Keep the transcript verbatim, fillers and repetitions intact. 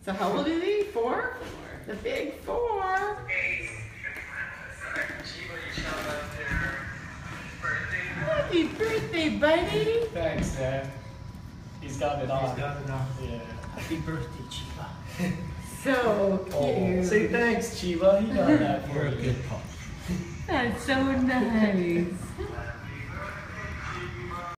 So how old is he? Four? The big four. Happy birthday, buddy. Thanks, man. He's got it on. He's got it on. Yeah. Happy birthday, Chiba. So cute. Oh, say thanks, Chiba. He got that for You're a you. good pop. That's so nice.